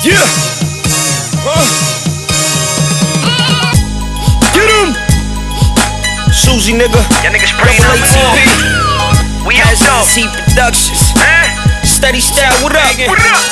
Yeah. Get him. Susie, nigga. Y'all niggas spraying on ATP. We out though. SC Productions. Steady style, what up? What up?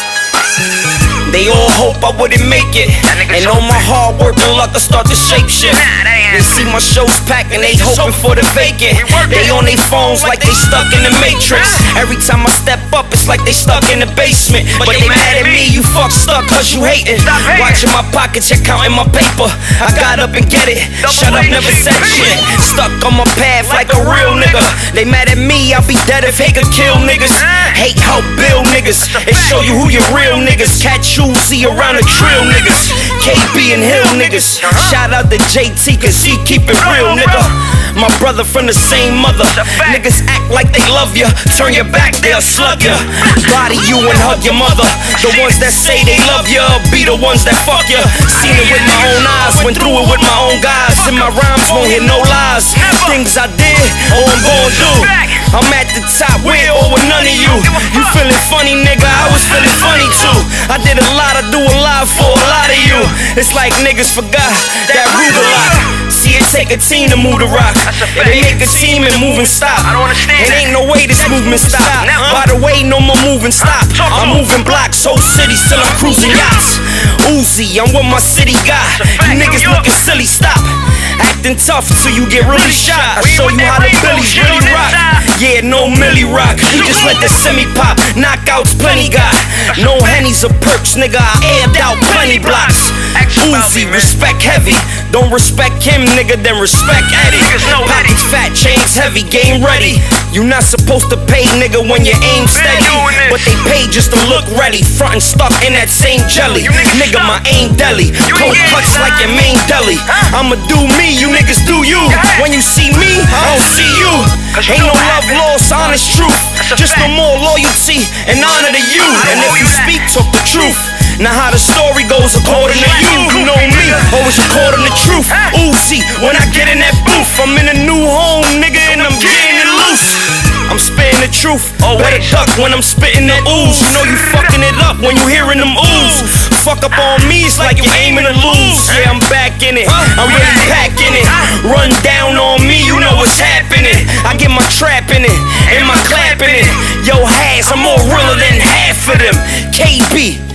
They all hope I wouldn't make it, and all my hard work and luck I start to shape shit. They see my shows packed and they hoping for the vacant. They on their phones like they stuck in the Matrix. Every time I step up, it's like they stuck in the basement. But they mad at me, you fuck stuck cause you hating. Watching my pockets, you're counting my paper. I got up and get it, shut up, never said shit. Stuck on my path like a real nigga. They mad at me, I'll be dead if hate could kill niggas. Hate help build niggas, it show you who your real niggas. Catch Uzi around the trill niggas, KB and Hill niggas. Shout out to JT cause he keep it real, nigga. My brother from the same mother. Niggas act like they love ya, turn your back, they'll slug ya. Body you and hug your mother. The ones that say they love ya be the ones that fuck ya. Seen it with my own eyes, went through it with my own guys. And my rhymes won't hear no lies. Things I did, all I'm gon' do. I'm at the top, with or with none of you. You feeling funny, nigga, I was feeling funny too. I did a lot, I do a lot for a lot of you. It's like niggas forgot that root a lot. See, it take a team to move the rock. They make a team and move and stop. I don't understand. It ain't no way this movement stop. By the way, no more moving stop. I'm moving blocks, whole city still I'm cruising yachts. Uzi, I'm with my city guy. You niggas looking silly, stop acting tough till you get really shot. I show you how the Billies really rock. Yeah, no Millie rock. We just let the semi pop. Knockouts plenty got. No Hennies or perks, nigga. I aired out plenty blocks. Uzi, respect heavy. Don't respect him, nigga, then respect Eddie. Pockets fat, chains heavy, game ready. You not supposed to pay, nigga, when your aim steady. But they pay just to look ready. Front and stuck in that same jelly. Nigga, my aim deli. Cold cuts like your main deli. I'ma do me, you niggas do you. When you see me, I don't see you. Ain't no love lost, honest truth. Just no more loyalty and honor to you. And if you speak, talk the truth. Now how the story goes according to you. You know me, always according to truth. Uzi, when I get in that booth, I'm in a new home, nigga, and I'm getting it loose. I'm spitting the truth, better duck when I'm spitting the ooze. You know you fucking it up when you hearing them ooze. Fuck up on me, it's like you aiming to lose. Yeah, I'm back in it, I'm really packing it. Run down on me, you know what's happening. I get my trap in it, and my clap in it. Yo, Has, I'm more realer than half of them. KB.